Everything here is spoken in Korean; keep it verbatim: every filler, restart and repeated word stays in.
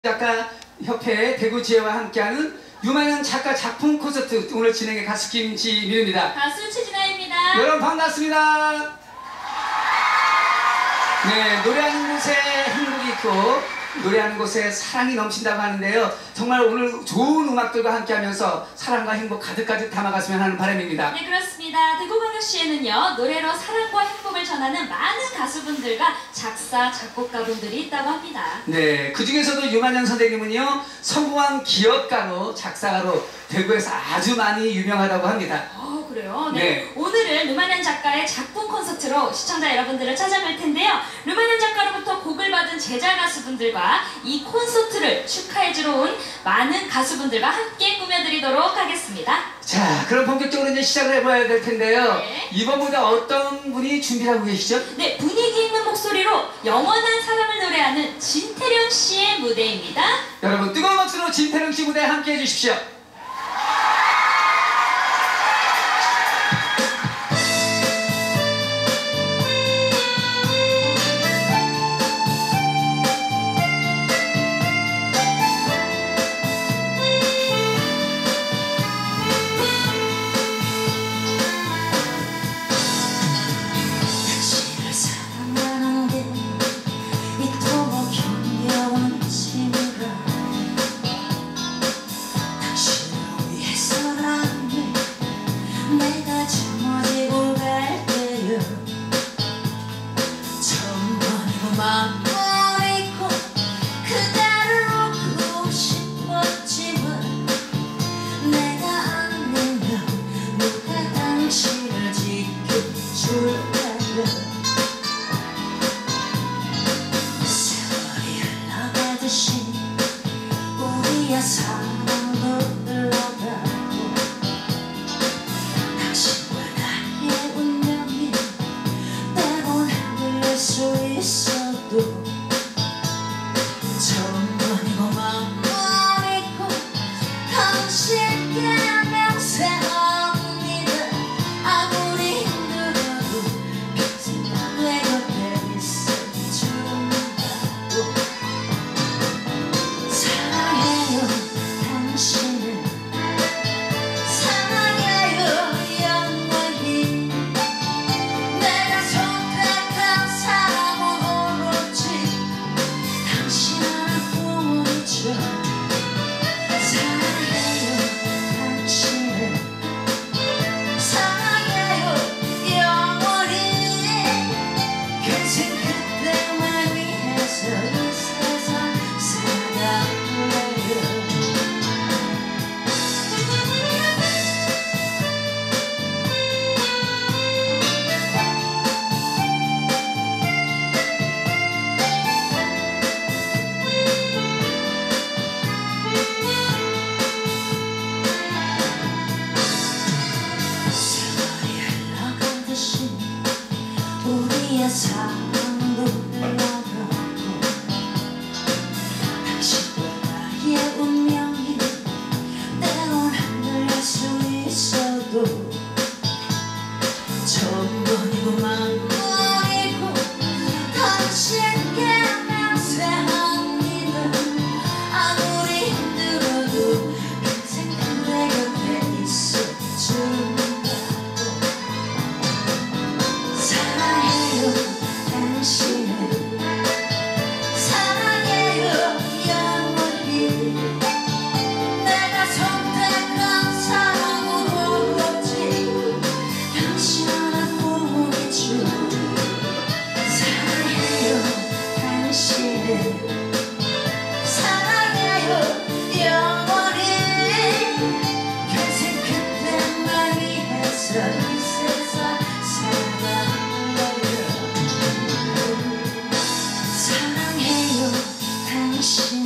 작가협회 대구지회와 함께하는 유만현 작가 작품 콘서트 오늘 진행의 가수 김지민입니다. 가수 최진아입니다. 여러분 반갑습니다. 네, 노래하는 곳에 행복이 있고 노래하는 곳에 사랑이 넘친다고 하는데요. 정말 오늘 좋은 음악들과 함께하면서 사랑과 행복 가득가득 담아갔으면 하는 바람입니다. 네, 그렇습니다. 대구광역시에는요, 노래로 사랑과 행복을 전하는 많은 가수분들과 작사, 작곡가분들이 있다고 합니다. 네, 그 중에서도 유만현 선생님은요, 성공한 기업가로, 작사가로 대구에서 아주 많이 유명하다고 합니다. 어, 그래요? 네. 네. 오늘은 르마년 작가의 작품 콘서트로 시청자 여러분들을 찾아뵐 텐데요. 르마년 작가로부터 곡을 받은 제자 가수분들과 이 콘서트를 축하해주러 온 많은 가수분들과 함께 꾸며드리도록 하겠습니다. 자, 그럼 본격적으로 이제 시작을 해봐야 될 텐데요. 네. 이번 무대 어떤 분이 준비를 하고 계시죠? 네, 분위기 있는 목소리로 영원한 사랑을 노래하는 진태령 씨의 무대입니다. 여러분 뜨거운 박수로 진태령 씨 무대 함께 해주십시오. 사랑도 흘러가고 당신과 나의 운명이 때론 흔들릴 수 있어도 처음 번이고 마음이고 당신께 맹세합니다. 아무리 힘들어도 평생 내 곁에 있어준다고. 우리의 사랑도 흘러가고 당신과 나의 운명이 때론 흔들릴 수 있어도 처음 번이고 만번이고 당신께 맹세합니다. 아무리 힘들어도 평생 내 곁에 있어준다고. 사랑해요 당신.